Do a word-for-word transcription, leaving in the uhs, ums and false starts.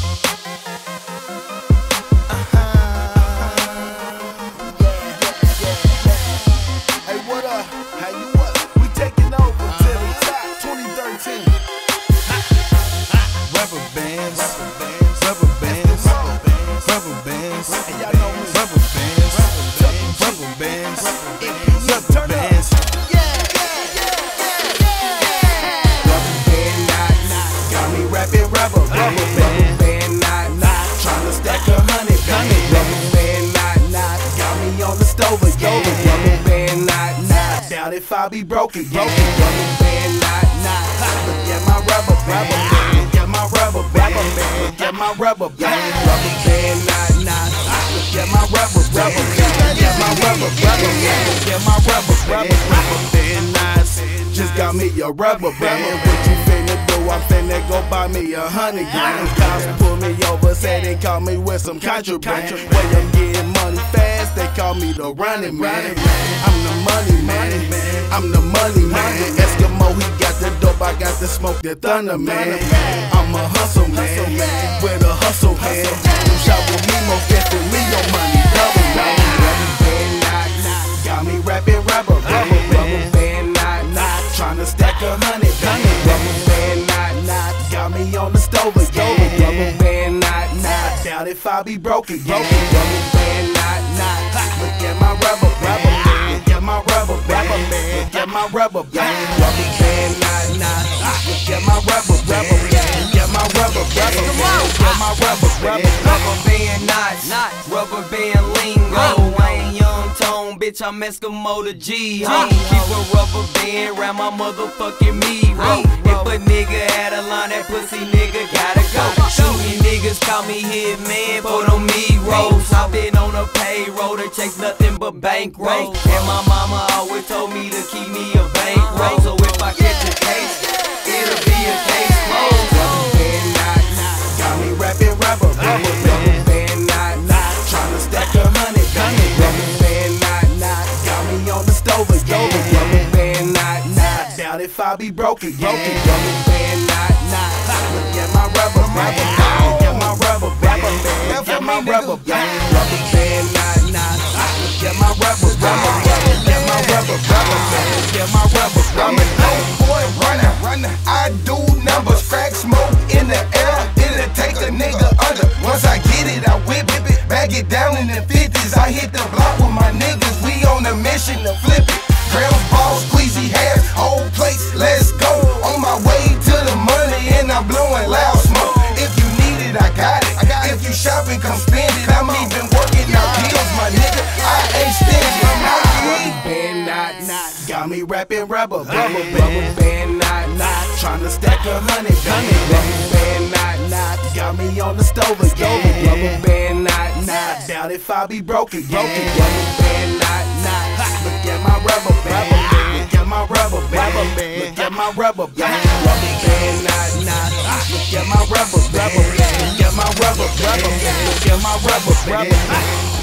If I be broken, broken, rubber band, not, not. Look at my rubber band, look at my rubber band, look at my rubber band, rubber band, not, not. Look at my rubber band, look at my rubber band, look at my rubber band, rubber band, knots. Just got me a rubber band. What you finna do? I'm finna go buy me a hundred grand. Cops pull me over, say they call me with some contraband. Way I'm getting money fast, they call me the running man. I'm the money man. I'm the money man. Eskimo, he got the dope, I got the smoke, the thunder man. I'm a hustle man, with a hustle hand. You shop with me, most definitely your money double man. Rubber band, knock, knock. Got me rapping rubber, rubber, rubber band, knock, knock. Tryna stack a hundred, hundred. Rubber band, knock, knock. Got me on the stove again. Rubber band, knock, knock. Doubt if I be broken, broken. Rubber band, knock, knock. Look at my rubber, rubber band. Look at my rubber band. Look at my rubber band. Rubber band, knock, knock. Look at my rubber, rubber band. Look at my rubber, rubber band. Look at my rubber, rubber rubber band, not rubber band lingo. I ain't young tone, bitch. I'm Eskimo the G. Ho. Keep a rubber band round my motherfucking me. Ro. If a nigga had a line, that pussy nigga gotta go. Shooting niggas call me hit man, put on me rolls. I've been on a payroll that chase nothing but bankroll. And my mama always told me to keep me a bankroll. So if I catch a case, it'll be a case closed. Rubber band, knock, knock. Got me rapping rubber, rubber band, band, knock, knock. Tryna stack a hundred, hundred. Rubber band, knock, knock. Got me on the stove again. Rubber band, knock, knock. Doubt if I be broken, broken. Rubber band, knock, knock. Look at my rubber band, look at my rubber band, look at my rubber band, rubber band, knock, knock. Look at my rubber rubber band, look at my rubber rubber band, look at my rubber rubber. I'm an old boy runner, runner. I do numbers, crack smoke in the air. It'll take a nigga under. Once I get it, I whip it, bag it down in the fifties. I hit the block with my niggas. We on a mission to flip it. Grams, balls, squeezy hair, old plates. Let's go. On my way to the money and I'm blowing loud smoke. If you need it, I got it. If you shopping, come spend it. I'm even working out deals, my nigga. I ain't stingy. Rubber band, knock, knock. Got me rapping rubber, rubber band, band, knock, knock. Tryna stack a hundred, hundred. Rubber band, knock, knock. Got me on the stove again. Rubber band, knock, knock. Doubt if I be broken, broken. Rubber band, knock, knock. Look at my rubber band, look at my rubber band, look at my rubber band, rubber band, knock, knock. Look at my rubber, rubber, look at my rubber, rubber, look at my rubber, rubber.